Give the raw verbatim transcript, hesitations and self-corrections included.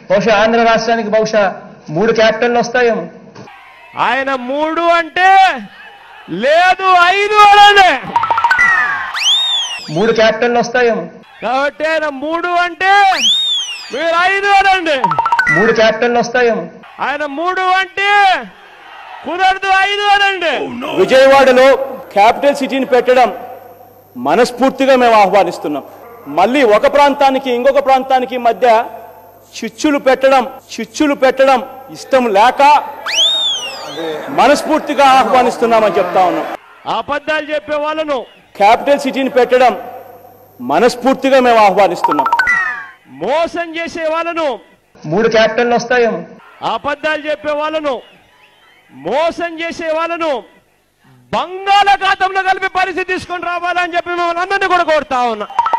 బహుశా ఆంధ్ర రాష్ట్రానికి బహుశా మూడు క్యాపిటల్లు వస్తాయేమో. ఆయన మూడు అంటే లేదు ఐదు అనండి. మూడు క్యాపిటల్లు వస్తాయేమో. కాబట్టి ఆయన మూడు అంటే మీరు ఐదు అనండి. మూడు క్యాపిటల్లు వస్తాయేమో. ఆయన మూడు అంటే కుదరదు ఐదు అనండి. విజయవాడలో క్యాపిటల్ సిటీని పెట్టడం మనస్ఫూర్తిగా మేము ఆహ్వానిస్తున్నాం. మళ్ళీ ఒక ప్రాంతానికి ఇంకొక ప్రాంతానికి మధ్య చిచ్చులు పెట్టడం చిచ్చులు పెట్టడం ఇష్టం లేక మనస్ఫూర్తిగా ఆహ్వానిస్తున్నామని చెప్తా ఉన్నాం. అబద్ధాలు చెప్పే వాళ్ళను క్యాపిటల్ సిటీని పెట్టడం మనస్ఫూర్తిగా మేము ఆహ్వానిస్తున్నాం. మోసం చేసే వాళ్ళను మూడు క్యాపిటల్లు వస్తాయేమో. అబద్ధాలు చెప్పే వాళ్ళను మోసం చేసే వాళ్ళను బంగాళాఖాతంలో కలిపి పరిస్థితి తీసుకొని రావాలని చెప్పి మిమ్మల్ని అందరినీ కూడా కోరుతా ఉన్నా.